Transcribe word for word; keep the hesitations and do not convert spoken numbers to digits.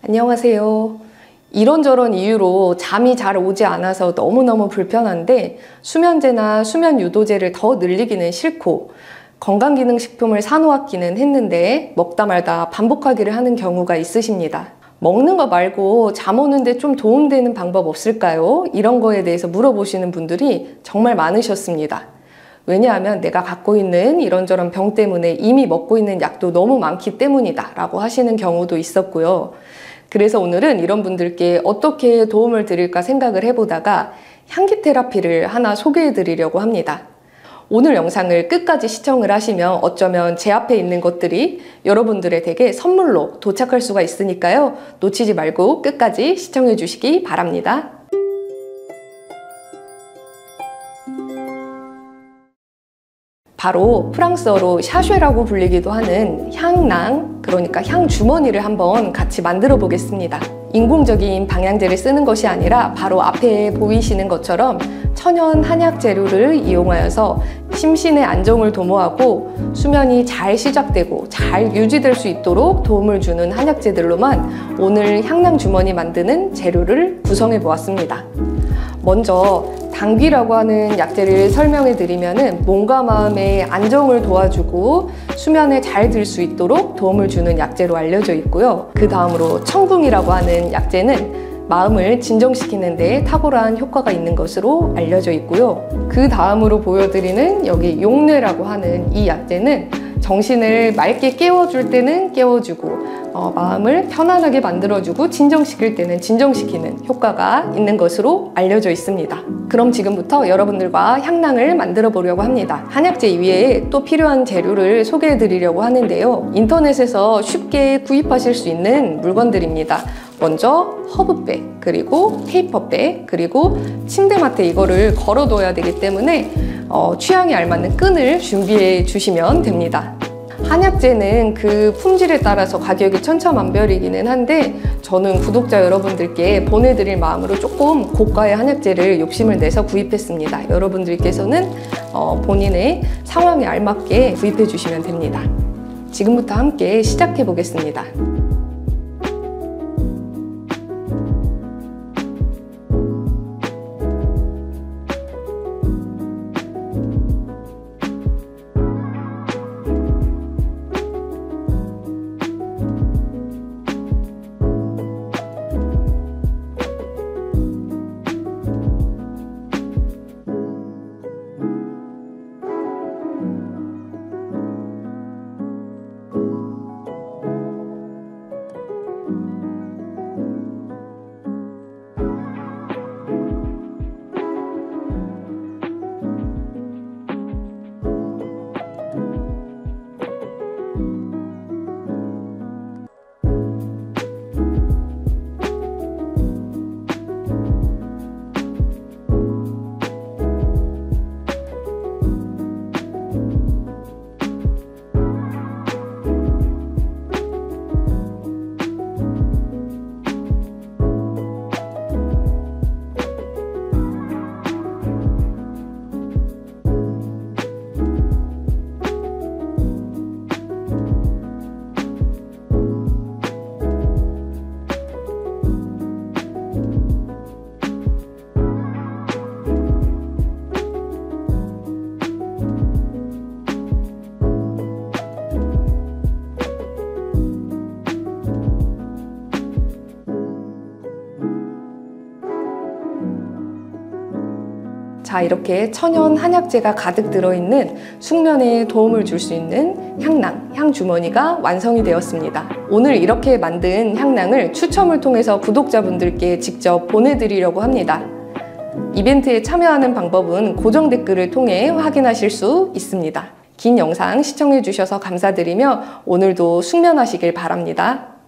안녕하세요. 이런저런 이유로 잠이 잘 오지 않아서 너무너무 불편한데 수면제나 수면 유도제를 더 늘리기는 싫고 건강기능식품을 사놓았기는 했는데 먹다 말다 반복하기를 하는 경우가 있으십니다. 먹는 거 말고 잠 오는데 좀 도움되는 방법 없을까요? 이런 거에 대해서 물어보시는 분들이 정말 많으셨습니다. 왜냐하면 내가 갖고 있는 이런저런 병 때문에 이미 먹고 있는 약도 너무 많기 때문이다 라고 하시는 경우도 있었고요. 그래서 오늘은 이런 분들께 어떻게 도움을 드릴까 생각을 해보다가 향기 테라피를 하나 소개해 드리려고 합니다. 오늘 영상을 끝까지 시청을 하시면 어쩌면 제 앞에 있는 것들이 여러분들에게 선물로 도착할 수가 있으니까요. 놓치지 말고 끝까지 시청해 주시기 바랍니다. 바로 프랑스어로 샤쉐라고 불리기도 하는 향낭, 그러니까 향주머니를 한번 같이 만들어 보겠습니다. 인공적인 방향제를 쓰는 것이 아니라 바로 앞에 보이시는 것처럼 천연 한약 재료를 이용하여서 심신의 안정을 도모하고 수면이 잘 시작되고 잘 유지될 수 있도록 도움을 주는 한약재들로만 오늘 향낭 주머니 만드는 재료를 구성해 보았습니다. 먼저 당귀라고 하는 약재를 설명해 드리면은 몸과 마음의 안정을 도와주고 수면에 잘 들 수 있도록 도움을 주는 약재로 알려져 있고요. 그 다음으로 청궁이라고 하는 약재는 마음을 진정시키는 데 탁월한 효과가 있는 것으로 알려져 있고요. 그 다음으로 보여드리는 여기 용뇌라고 하는 이 약재는 정신을 맑게 깨워줄 때는 깨워주고 어, 마음을 편안하게 만들어주고 진정시킬 때는 진정시키는 효과가 있는 것으로 알려져 있습니다. 그럼 지금부터 여러분들과 향낭을 만들어 보려고 합니다. 한약재 이외에 또 필요한 재료를 소개해 드리려고 하는데요. 인터넷에서 쉽게 구입하실 수 있는 물건들입니다. 먼저 허브백, 그리고 페이퍼백, 그리고 침대맡에 이거를 걸어둬야 되기 때문에 어, 취향에 알맞는 끈을 준비해 주시면 됩니다. 한약재는 그 품질에 따라서 가격이 천차만별이기는 한데 저는 구독자 여러분들께 보내드릴 마음으로 조금 고가의 한약재를 욕심을 내서 구입했습니다. 여러분들께서는 어, 본인의 상황에 알맞게 구입해 주시면 됩니다. 지금부터 함께 시작해 보겠습니다. 자, 이렇게 천연 한약재가 가득 들어있는 숙면에 도움을 줄 수 있는 향낭, 향주머니가 완성이 되었습니다. 오늘 이렇게 만든 향낭을 추첨을 통해서 구독자분들께 직접 보내드리려고 합니다. 이벤트에 참여하는 방법은 고정 댓글을 통해 확인하실 수 있습니다. 긴 영상 시청해 주셔서 감사드리며 오늘도 숙면하시길 바랍니다.